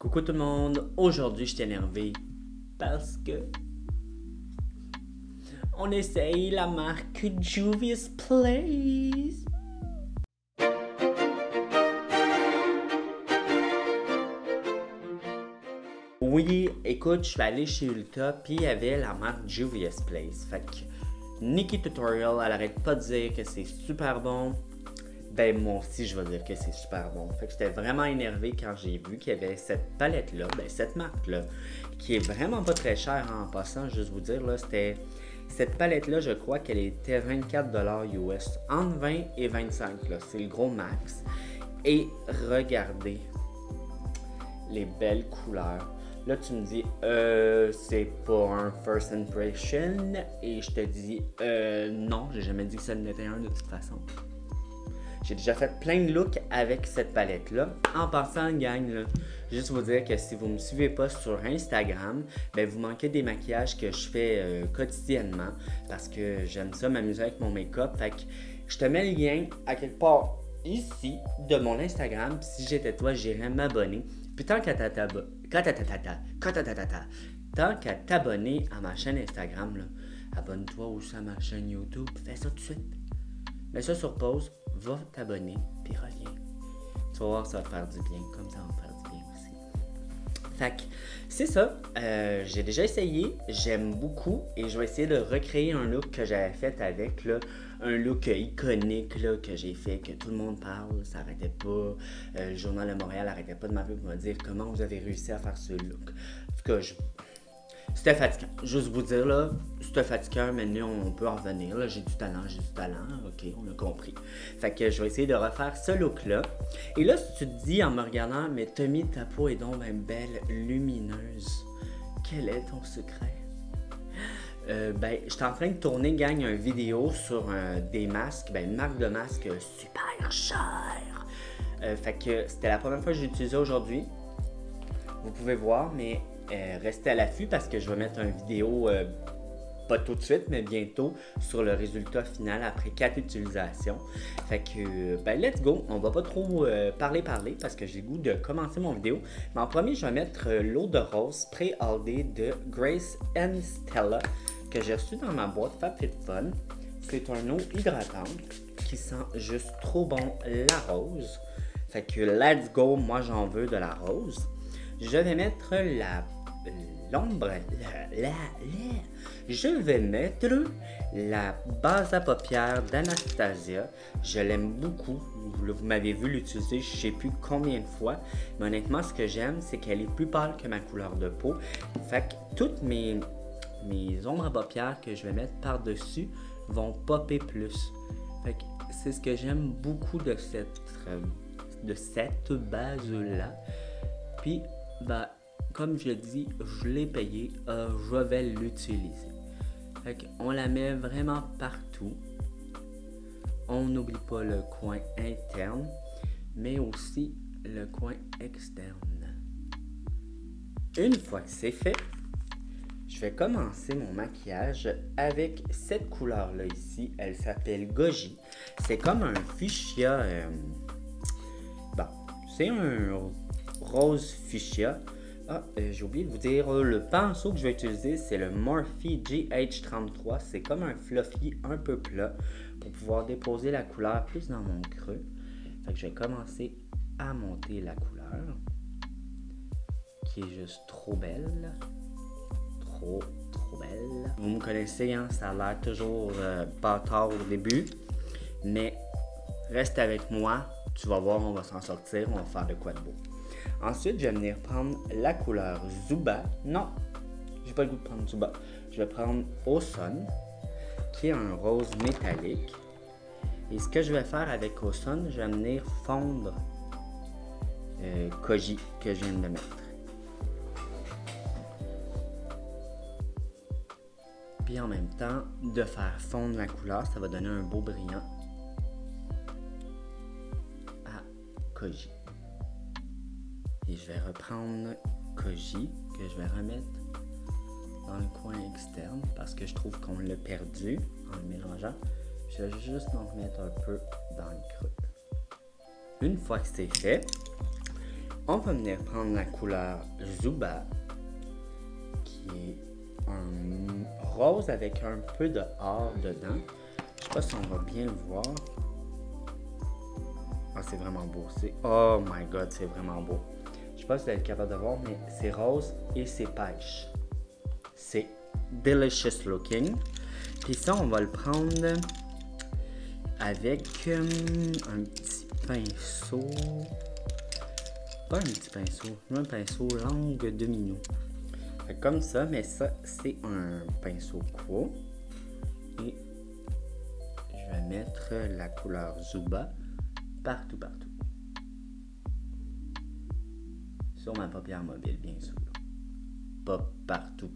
Coucou tout le monde, aujourd'hui je suis énervé parce que on essaye la marque Juvia's Place. Oui, écoute, je suis allé chez Ulta puis il y avait la marque Juvia's Place. Fait que Nikki Tutorial, elle arrête pas de dire que c'est super bon. Ben moi aussi je vais dire que c'est super bon. Fait que j'étais vraiment énervé quand j'ai vu qu'il y avait cette palette-là, ben cette marque-là, qui est vraiment pas très chère en passant, juste vous dire, là, c'était... Cette palette-là, je crois qu'elle était 24$ US, entre 20 et 25, là, c'est le gros max. Et regardez les belles couleurs. Là, tu me dis, c'est pas un first impression, et je te dis, non, j'ai jamais dit que ça n'était un de toute façon. J'ai déjà fait plein de looks avec cette palette-là. En passant, gang, là, juste vous dire que si vous ne me suivez pas sur Instagram, ben vous manquez des maquillages que je fais quotidiennement parce que j'aime ça m'amuser avec mon make-up. Fait que je te mets le lien à quelque part ici de mon Instagram. Puis si j'étais toi, j'irais m'abonner. Puis tant qu'à t'abonner à ma chaîne Instagram, là, abonne-toi aussi à ma chaîne YouTube. Fais ça tout de suite. Mets ça sur pause, va t'abonner, puis reviens. Tu vas voir, ça va te faire du bien, comme ça va me faire du bien aussi. Fait que, c'est ça, j'ai déjà essayé, j'aime beaucoup, et je vais essayer de recréer un look que j'avais fait avec, là, un look iconique, là, que j'ai fait, que tout le monde parle, ça arrêtait pas, le Journal de Montréal arrêtait pas de m'appeler pour me dire comment vous avez réussi à faire ce look. En tout cas, c'était fatigant. Juste vous dire, là, c'était fatigant, mais nous, on peut en revenir. Là, j'ai du talent. Ok, on a compris. Fait que je vais essayer de refaire ce look-là. Et là, si tu te dis en me regardant, mais Tommy, ta peau est donc bien belle, lumineuse. Quel est ton secret? Ben, je suis en train de tourner, gang, une vidéo sur des masques, ben, une marque de masques super chère. Fait que c'était la première fois que j'ai utilisé aujourd'hui. Vous pouvez voir, mais restez à l'affût parce que je vais mettre une vidéo, pas tout de suite, mais bientôt, sur le résultat final après 4 utilisations. Fait que, ben, let's go! On va pas trop parler parce que j'ai le goût de commencer mon vidéo. Mais en premier, je vais mettre l'eau de rose Spray All Day de Grace and Stella que j'ai reçu dans ma boîte FabFitFun. C'est une eau hydratante qui sent juste trop bon la rose. Fait que, let's go! Moi, j'en veux de la rose. Je vais mettre je vais mettre la base à paupières d'Anastasia. Je l'aime beaucoup. Vous m'avez vu l'utiliser je sais plus combien de fois. Mais honnêtement, ce que j'aime, c'est qu'elle est plus pâle que ma couleur de peau. Fait que toutes mes ombres à paupières que je vais mettre par-dessus vont popper plus. Fait que c'est ce que j'aime beaucoup de cette base-là. Puis, ben, comme je dis, je l'ai payé, je vais l'utiliser. Fait qu'on la met vraiment partout. On n'oublie pas le coin interne, mais aussi le coin externe. Une fois que c'est fait, je vais commencer mon maquillage avec cette couleur-là ici. Elle s'appelle Goji. C'est comme un fuchsia. Bon, c'est un rose fuchsia. J'ai oublié de vous dire, le pinceau que je vais utiliser, c'est le Morphe GH33. C'est comme un fluffy un peu plat pour pouvoir déposer la couleur plus dans mon creux. Fait que je vais commencer à monter la couleur, qui est juste trop belle. Trop belle. Vous me connaissez, hein, ça a l'air toujours bâtard au début, mais reste avec moi, tu vas voir, on va s'en sortir, on va faire de quoi de beau. Ensuite, je vais venir prendre la couleur Zuba. Non, j'ai pas le goût de prendre Zuba. Je vais prendre Ozone, qui est un rose métallique. Et ce que je vais faire avec Ozone, je vais venir fondre Koji que je viens de mettre. Puis en même temps, de faire fondre la couleur, ça va donner un beau brillant à Koji. Et je vais reprendre Koji, que je vais remettre dans le coin externe, parce que je trouve qu'on l'a perdu en le mélangeant. Je vais juste en remettre un peu dans le creux. Une fois que c'est fait, On va venir prendre la couleur Zuba, qui est un rose avec un peu de or dedans. Je sais pas si on va bien le voir. Ah, c'est vraiment beau. Oh my god, c'est vraiment beau. Je sais pas si vous êtes capable de voir, mais c'est rose et c'est pêche. C'est delicious looking. Puis ça, on va le prendre avec un petit pinceau. Pas un petit pinceau, un pinceau langue de minou. Comme ça, mais ça, c'est un pinceau Quo. Et je vais mettre la couleur Zuba partout. Sur ma paupière mobile, bien sûr. Pas partout.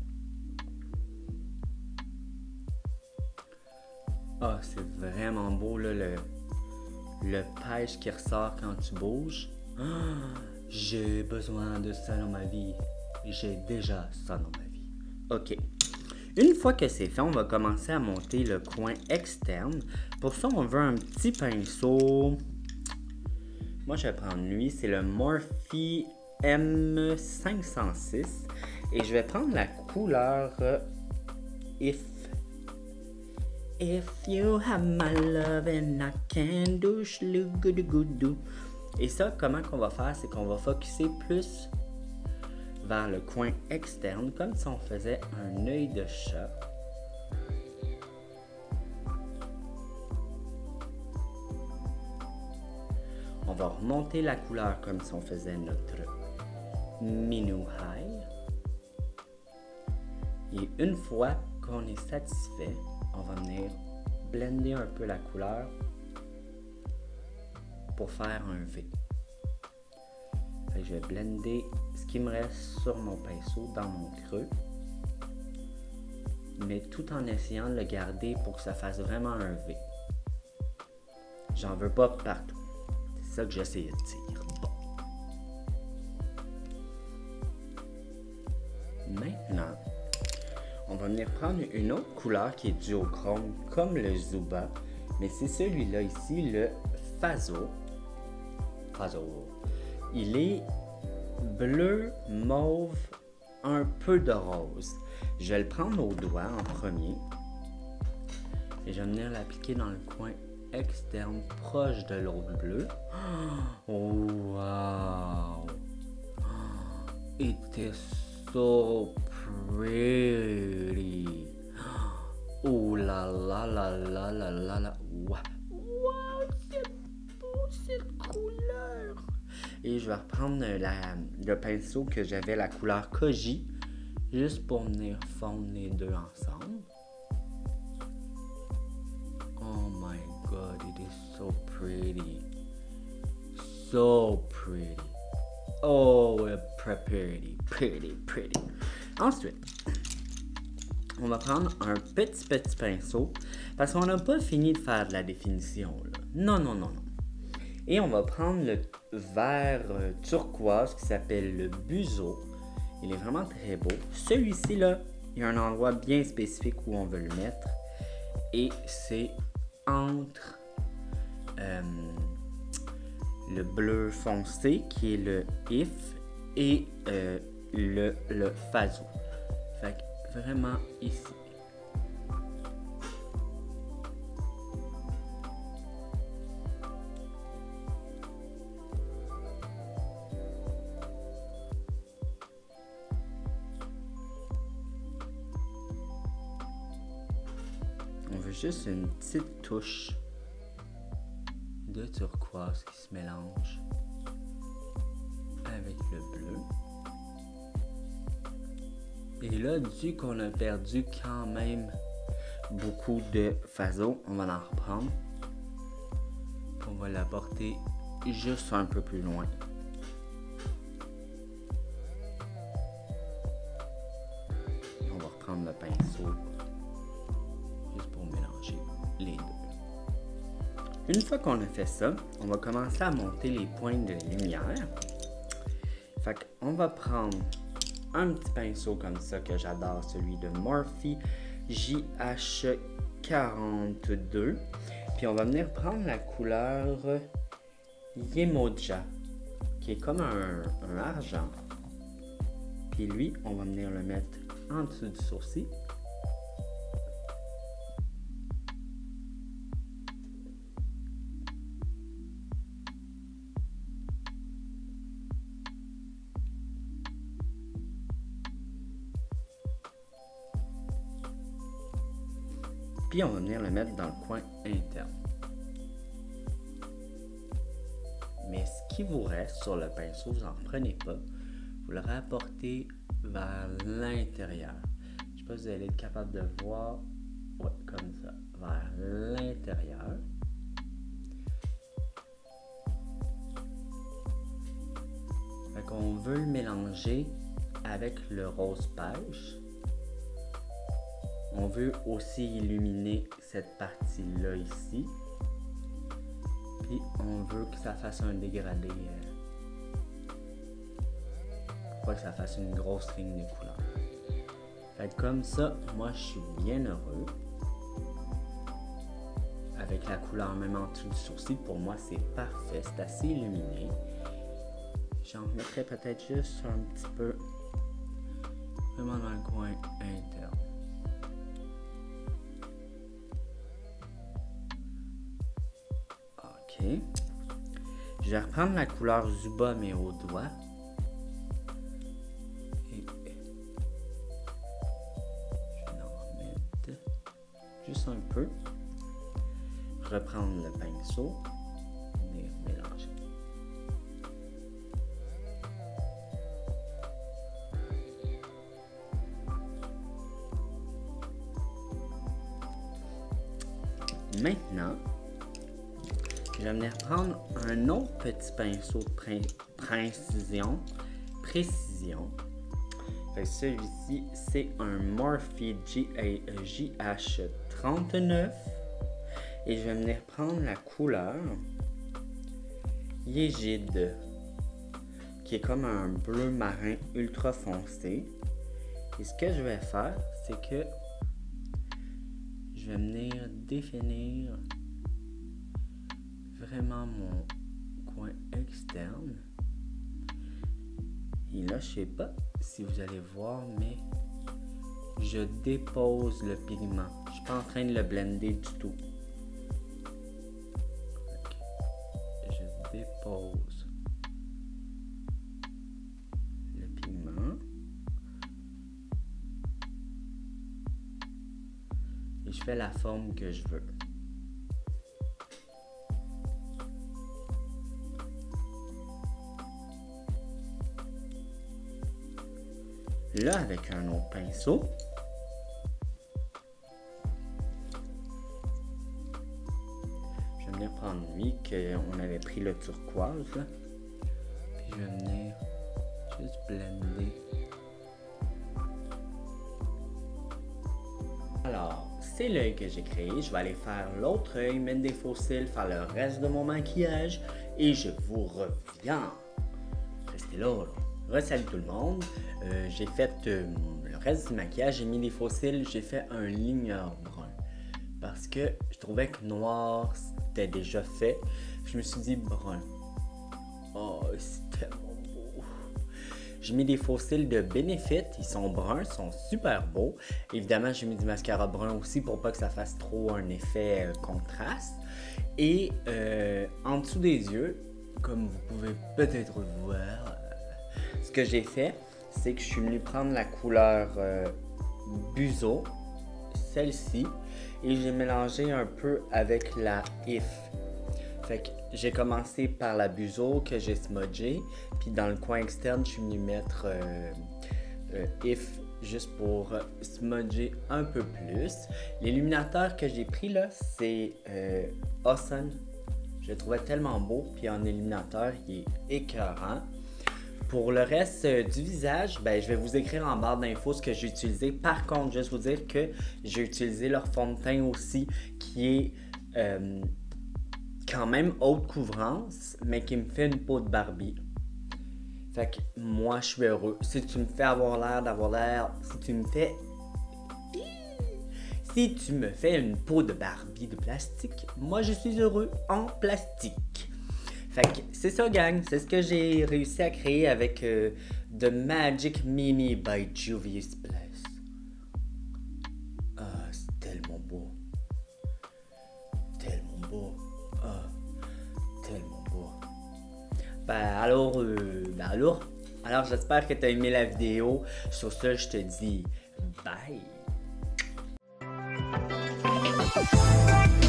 Ah, c'est vraiment beau, là, le pêche qui ressort quand tu bouges. Ah, j'ai besoin de ça dans ma vie. J'ai déjà ça dans ma vie. OK. Une fois que c'est fait, on va commencer à monter le coin externe. Pour ça, on veut un petit pinceau. Moi, je vais prendre lui. C'est le Morphe M506. Et je vais prendre la couleur If you have my love and I can do shlugudugudu. Et ça, comment qu'on va faire, c'est qu'on va focusser plus vers le coin externe, comme si on faisait un œil de chat. On va remonter la couleur comme si on faisait notre Minou High. Et une fois qu'on est satisfait, on va venir blender un peu la couleur pour faire un V. Je vais blender ce qui me reste sur mon pinceau dans mon creux, mais tout en essayant de le garder pour que ça fasse vraiment un V. J'en veux pas partout. C'est ça que j'essaie de dire. Bon. Maintenant, on va venir prendre une autre couleur qui est duochrome comme le Zuba, mais c'est celui-là ici, le Faso. Il est bleu, mauve, un peu de rose. Je vais le prendre au doigt en premier et je vais venir l'appliquer dans le coin externe proche de l'autre bleu. Oh wow! It is so pretty! Oh la la la la la la la! Wow! C'est beau cette couleur! Et je vais reprendre le pinceau que j'avais, la couleur Koji, juste pour venir fondre les deux ensemble. Oh my god, it is so pretty. So pretty. Oh, pretty. Ensuite, on va prendre un petit pinceau parce qu'on n'a pas fini de faire de la définition, là. Non. Et on va prendre le vert turquoise qui s'appelle le Buzo. Il est vraiment très beau. Celui-ci, là, il y a un endroit bien spécifique où on veut le mettre. Et c'est entre le bleu foncé, qui est le If, et le Faso. Fait que vraiment ici. On veut juste une petite touche de turquoise qui se mélange avec le bleu. Et là, vu qu'on a perdu quand même beaucoup de Faso, on va en reprendre. On va l'apporter juste un peu plus loin. Et on va reprendre le pinceau juste pour mélanger les deux. Une fois qu'on a fait ça, on va commencer à monter les points de lumière. Fait qu'on va prendre un petit pinceau comme ça que j'adore, celui de Morphe JH42. Puis on va venir prendre la couleur Yemoja, qui qui est comme un argent. Puis lui, on va venir le mettre en dessous du sourcil. Puis on va venir le mettre dans le coin interne. Mais ce qui vous reste sur le pinceau, vous n'en prenez pas. Vous le rapportez vers l'intérieur. Je ne sais pas si vous allez être capable de voir. Ouais, comme ça. Vers l'intérieur. Fait qu'on veut le mélanger avec le rose pêche. On veut aussi illuminer cette partie-là ici. Puis on veut que ça fasse un dégradé. Pas que ça fasse une grosse ligne de couleur. Fait que comme ça, moi je suis bien heureux. Avec la couleur même en dessous du sourcil, pour moi c'est parfait. C'est assez illuminé. J'en mettrais peut-être juste un petit peu vraiment dans le coin interne. Ok. Je vais reprendre la couleur Zuba mais au doigt. Et je vais en remettre juste un peu. Reprendre le pinceau. Et mélanger. Maintenant, je vais venir prendre un autre petit pinceau de précision. Celui-ci, c'est un Morphe JH39. Et je vais venir prendre la couleur Yégide, qui est comme un bleu marin ultra foncé. Et ce que je vais faire, c'est que je vais venir définir vraiment mon coin externe. Et là, je sais pas si vous allez voir, mais je dépose le pigment. Je suis pas en train de le blender du tout. Je dépose le pigment. Et je fais la forme que je veux. Là, avec un autre pinceau, je vais venir prendre lui, qu'on avait pris le turquoise, là. Puis je vais venir juste blender. Alors, c'est l'œil que j'ai créé. Je vais aller faire l'autre œil, mettre des faux cils, faire le reste de mon maquillage et je vous reviens. Restez là, là. Salut tout le monde, j'ai fait le reste du maquillage, j'ai mis des faux cils, j'ai fait un ligneur brun parce que je trouvais que noir c'était déjà fait, je me suis dit brun, oh c'est tellement beau. J'ai mis des faux cils de Benefit, ils sont bruns, ils sont super beaux, évidemment j'ai mis du mascara brun aussi pour pas que ça fasse trop un effet contraste et en dessous des yeux, comme vous pouvez peut-être voir, ce que j'ai fait, c'est que je suis venu prendre la couleur Buzo, celle-ci, et j'ai mélangé un peu avec la If. Fait que j'ai commencé par la Buzo que j'ai smudgé, puis dans le coin externe, je suis venu mettre If juste pour smudger un peu plus. L'illuminateur que j'ai pris là, c'est Awesome. Je le trouvais tellement beau, puis en illuminateur, il est écœurant. Pour le reste du visage, ben, je vais vous écrire en barre d'infos ce que j'ai utilisé. Par contre, juste vous dire que j'ai utilisé leur fond de teint aussi, qui est quand même haute couvrance, mais qui me fait une peau de Barbie. Fait que moi, je suis heureux. Si tu me fais si tu me fais une peau de Barbie de plastique, moi, je suis heureux en plastique. Fait que c'est ça, gang. C'est ce que j'ai réussi à créer avec The Magic Mini by Juvia's Place. Ah, c'est tellement beau. Tellement beau. Ah, tellement beau. Alors j'espère que tu as aimé la vidéo. Sur ce, je te dis bye.